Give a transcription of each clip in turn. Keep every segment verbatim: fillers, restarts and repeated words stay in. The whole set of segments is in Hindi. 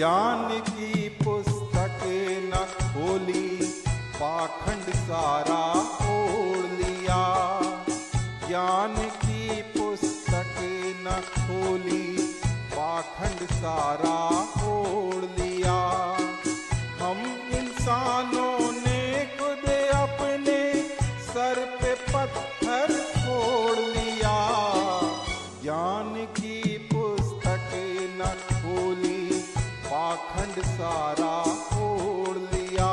ज्ञान की पुस्तक न खोली, पाखंड सारा ओढ़ लिया। ज्ञान की पुस्तक न खोली, पाखंड सारा ओढ़ लिया। हम इंसानों ने खुद अपने सर पे पत्थर फोड़ लिया। ज्ञान की पुस्तक न खोली, पाखंड सारा ओढ़ लिया।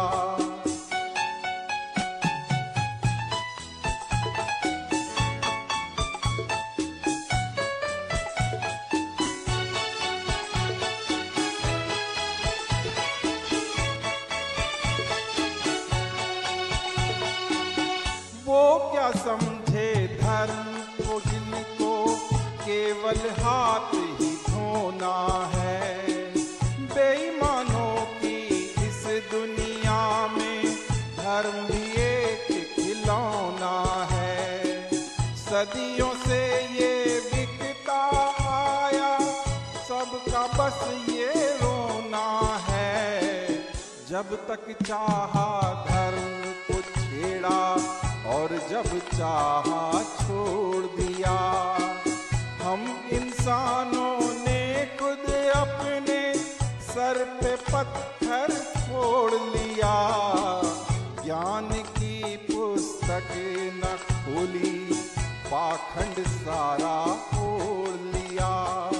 वो क्या समझे धर्म को जिनको केवल हाथ ही धोना है। बेईमानों की इस दुनिया में धर्म भी एक खिलौना है। सदियों से ये बिकता आया, सबका बस ये रोना है। जब तक चाहा धर्म को छेड़ा और जब चाहा छोड़ दिया। हम इंसानों ने खुद अपने सर पे पत्थर फोड़ लिया। ज्ञान की पुस्तक न खोली, पाखंड सारा ओढ़ लिया।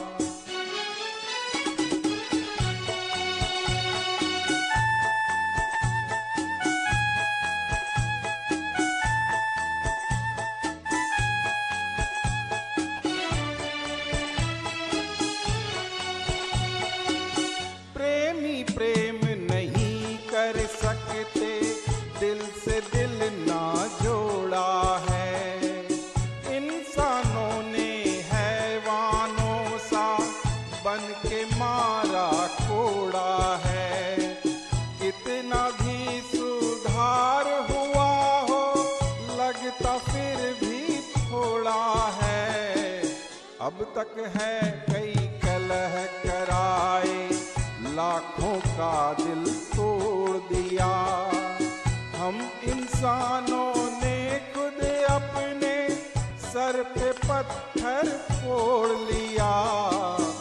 प्रेमी प्रेम नहीं कर सकते, दिल से दिल ना जोड़ा है। इंसानों ने हैवानों सा बन के मारा कोड़ा है। कितना भी सुधार हुआ हो, लगता फिर भी थोड़ा है। अब तक है कई कलह कराए, लाखों का दिल तोड़ दिया। हम इंसानों ने खुद अपने सर पे पत्थर फोड़ लिया।